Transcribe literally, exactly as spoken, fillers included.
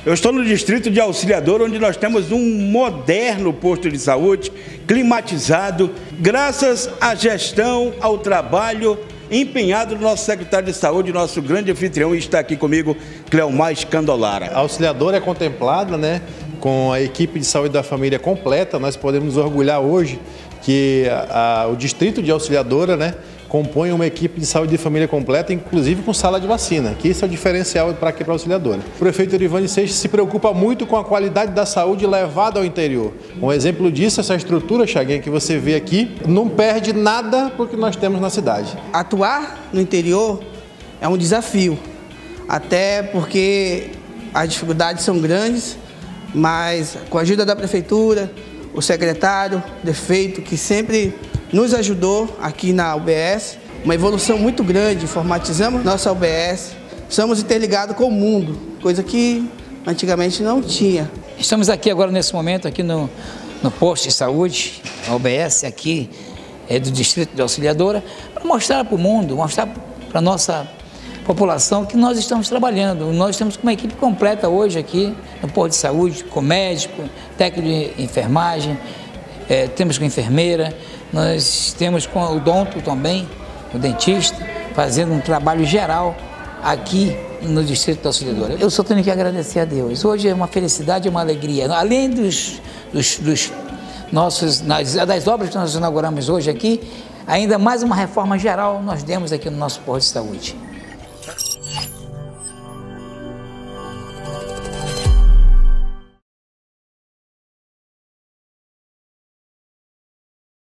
Eu estou no distrito de Auxiliadora, onde nós temos um moderno posto de saúde, climatizado, graças à gestão, ao trabalho empenhado do nosso secretário de saúde, nosso grande anfitrião, e está aqui comigo, Cleomar Scandolara. A Auxiliadora é contemplada, né, com a equipe de saúde da família completa. Nós podemos nos orgulhar hoje que a, a, o distrito de Auxiliadora, né, compõe uma equipe de saúde de família completa, inclusive com sala de vacina, que isso é o diferencial para aqui para a Auxiliadora. O prefeito Eurivanio Seixas se preocupa muito com a qualidade da saúde levada ao interior. Um exemplo disso, essa estrutura, Chaguinha, que você vê aqui, não perde nada porque nós temos na cidade. Atuar no interior é um desafio, até porque as dificuldades são grandes, mas com a ajuda da prefeitura, o secretário, o prefeito, que sempre nos ajudou aqui na U B S, uma evolução muito grande, informatizamos nossa U B S, estamos interligados com o mundo, coisa que antigamente não tinha. Estamos aqui agora nesse momento, aqui no, no posto de saúde, a U B S aqui é, do distrito de Auxiliadora, para mostrar para o mundo, mostrar para a nossa população que nós estamos trabalhando. Nós estamos com uma equipe completa hoje aqui no posto de saúde, com médico, técnico de enfermagem, é, temos com enfermeira, nós temos com o odonto também, o dentista, fazendo um trabalho geral aqui no distrito da Auxiliadora. Eu só tenho que agradecer a Deus. Hoje é uma felicidade e uma alegria. Além dos, dos, dos nossos, das, das obras que nós inauguramos hoje aqui, ainda mais uma reforma geral nós demos aqui no nosso posto de saúde.